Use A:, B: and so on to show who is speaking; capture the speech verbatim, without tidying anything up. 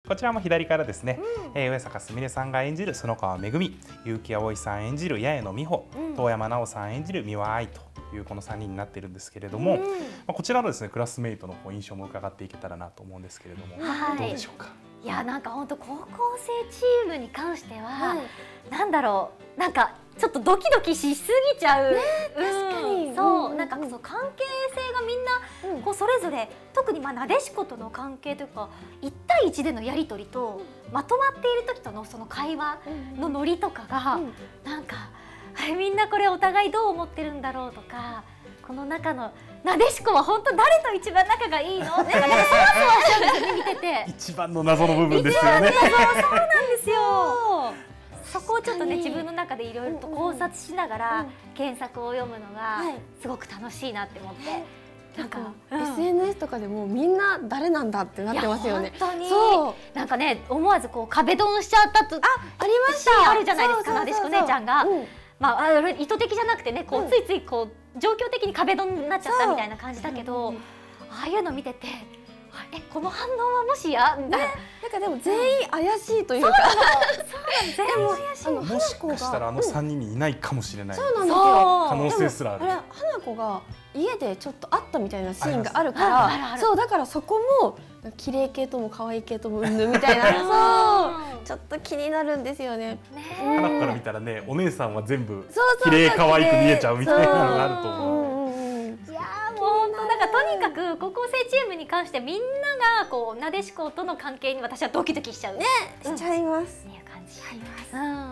A: こちらも左からですね、うん、えー、上坂すみれさんが演じる園川めぐみ、結城葵さん演じる八重野美穂、うん、遠山奈緒さん演じる三輪愛というこのさんにんになっているんですけれども、うん、まあ、こちらのですねクラスメイトの印象も伺っていけたらなと思うんですけれども、はい、どうでしょうか。
B: いや、なんか本当高校生チームに関しては、はい、なんだろう、なんかちょっとドキドキしすぎちゃう。ね、確かに。そう、なんかそう関係性がみんなこうそれぞれ、特にまあなでしことの関係というかいち対いちでのやり取りと、まとまっている時とのその会話のノリとかが、なんかみんなこれお互いどう思ってるんだろうとか、この中のなでしこは本当誰と一番仲がいいのってそわそわしちゃうんですよね、見てて。
A: 一番の謎の部分ですよね。
B: そうなんですよ。そこをちょっとね、自分の中でいろいろと考察しながら原作を読むのがすごく楽しいなって思って。
C: なんか エスエヌエス とかでもみんな誰なんだってなってますよね。
B: 本当に。そう。なんかね、思わずこう壁ドンしちゃったと、あ、ありました。あるじゃないですか、なでしこ姉ちゃんが。まあ意図的じゃなくてね、こうついついこう状況的に壁ドンになっちゃったみたいな感じだけど、ああいうの見てて、え、この反応はもしや、ね、
C: なんかでも全員怪しいというか、
B: 全員怪しい。
A: もしかしたらあの三人にいないかもしれない。
C: そうなんですよ。
A: 可能性すらある。
C: あれ、花子が家でちょっと会ったみたいなシーンがあるから、そうだからそこも綺麗系とも可愛い系ともうんぬみたいな、そうちょっと気になるんですよね。
A: 花子から見たらね、お姉さんは全部綺麗可愛く見えちゃうみたいなのがあると思う。
B: とにかく高校生チームに関してみんながこうなでしことの関係に私はドキドキしちゃうね。
C: しちゃいます。
B: っていう感じ。